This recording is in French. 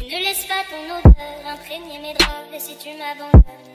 Ne laisse pas ton odeur imprégner mes draps. Et si tu m'abandonnes